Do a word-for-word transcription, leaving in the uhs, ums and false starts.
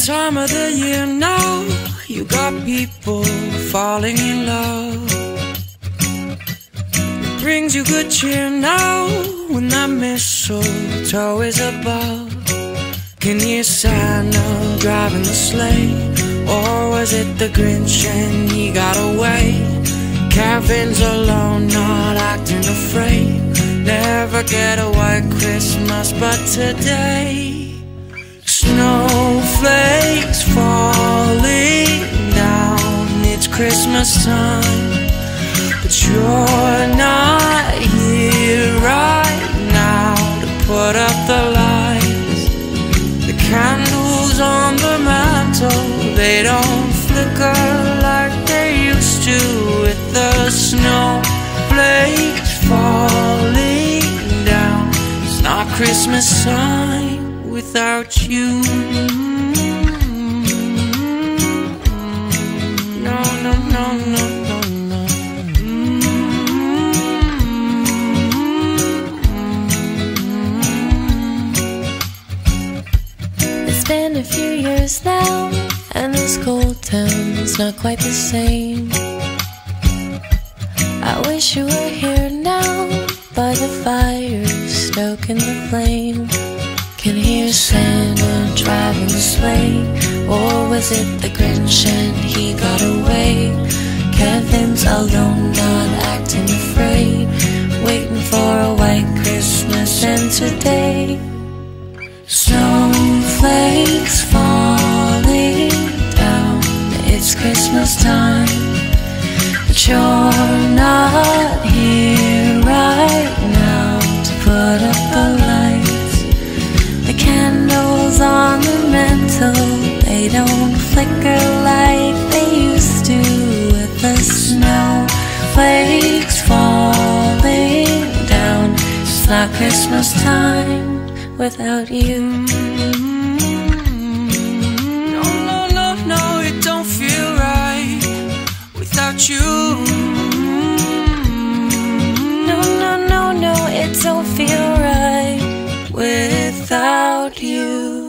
time of the year now, you got people falling in love. It brings you good cheer now when that mistletoe is above. Can you Santa driving the sleigh, or was it the Grinch and he got away? Kevin's alone, not acting afraid. Never get a white Christmas, but today snowflakes falling down. It's Christmas time, but you're not here right now to put up the lights. The candles on the mantle, they don't flicker like they used to. With the snowflakes falling down, it's not Christmas time without you. No, no, no, no, no, no. It's been a few years now, and this cold town's not quite the same. I wish you were here now, by the fire, stoking the flame. Can hear Santa driving the sleigh, or was it the Grinch and he got away? Kevin's alone, not acting afraid, waiting for a white Christmas. And today snowflakes falling down. It's Christmas time, but you're not here right now to put up the lights. The candles on the mantle, they don't flicker like they used to. With the snowflakes falling down, it's not Christmas time without you. No, no, no, no, it don't feel right without you. No, no, no, no, it don't feel right without you.